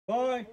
Bye.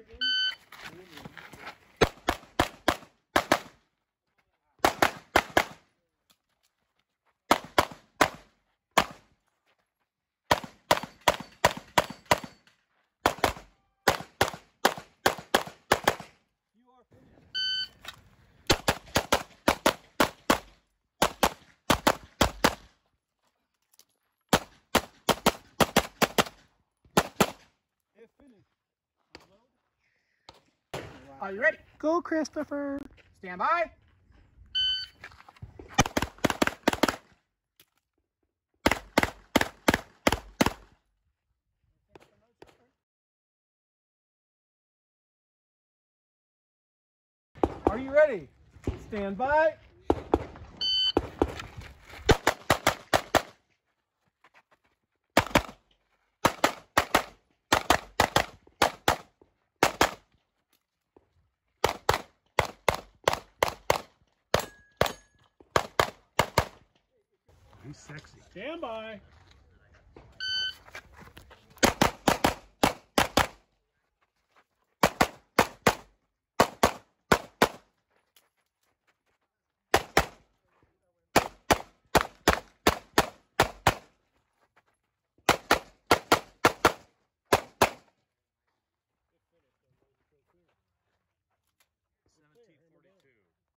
Are you ready? Go, Christopher. Stand by. Are you ready? Stand by. He's sexy. Stand by.